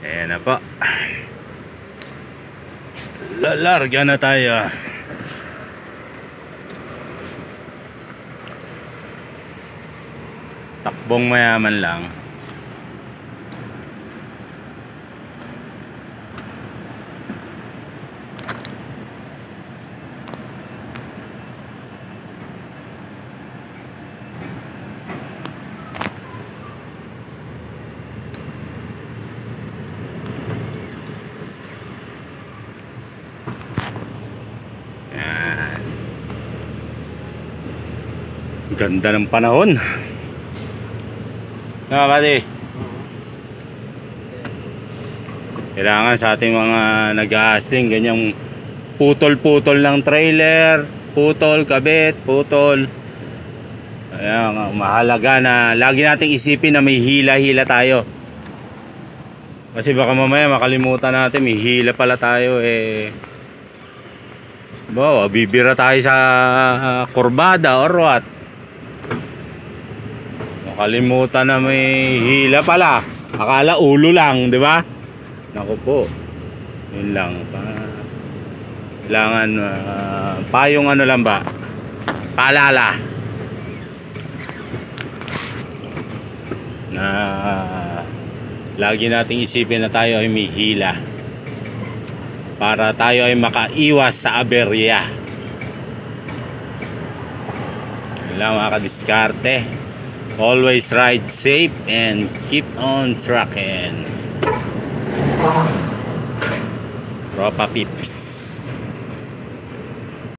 Ayan na po. Larga na tayo. Takbong mayaman lang. Ganda ng panahon. Buddy, kailangan sa ating mga nag-a-hustling ganyang putol-putol ng trailer, putol, kabit, putol. Ayan, mahalaga na lagi nating isipin na may hila-hila tayo. Kasi baka mamaya makalimutan natin may hila pala tayo bibira tayo sa kurbada or what. Kalimutan na may hila pala. Akala ulo lang, di ba? Naku po. Yun lang. Kailangan payong ano lang ba? Paalala. Na lagi nating isipin na tayo ay may hila. Para tayo ay makaiwas sa aberya. Yun lang mga kadiskarte. Always ride safe and keep on trucking. Tropa Pips.